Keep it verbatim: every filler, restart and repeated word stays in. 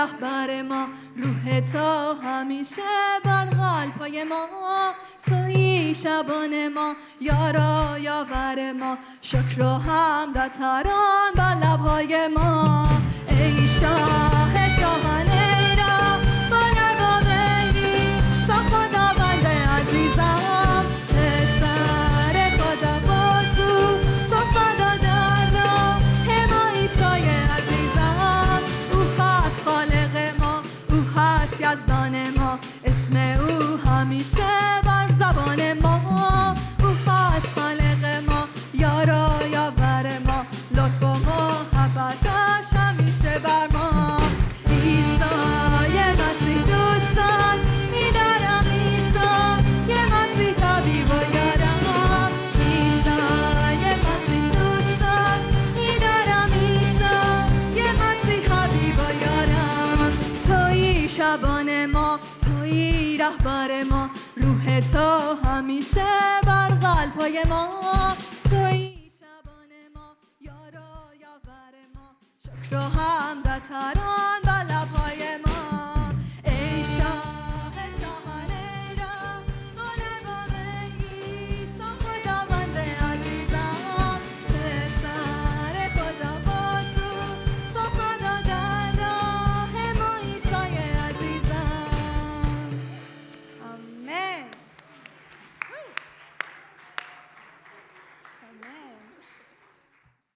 رهبر ما، روح تو همیشه بر قلب‌های ما، تویی شبان ما، یارا یاور ما، شکر و حمد تران بر لب‌های ما. ای شاه شاهانه را با نوام ای صاف خداوند عزیزم، پسر خدا با تو صاف دادن را ما عیسی عزیزم. او هست خالق ما، او هست یزدان ما، اسم او همیشه بر زبان ما. او هست خالق ما، یارا یاور ما، لطف و محبتش همیشه بر ما. عیسی مسیح دوستان میدارم، عیسی مسیح حبیب و یارم، عیسی مسیح دوستان میدارم، عیسی مسیح حبیب و یارم. تویی شبان ما، تویی رهبر ما، روح تو همیشه بر قلب‌های ما، تویی شبان ما، یارا یاور ما، شکر و حمد تران بر لب‌های